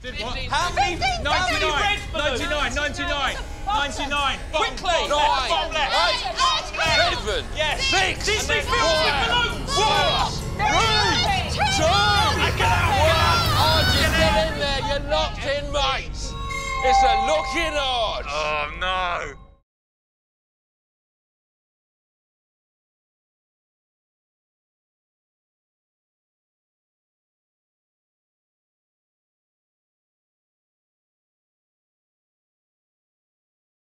Did what? How many? 99. 99. 99. 99. Quickly. Bottom left. Bottom left. 7. Yes. 6. This is balloons. 4. 3. 2. 1. Oh, just get in there. You're locked in, mates. It's a looking odds. Oh, no.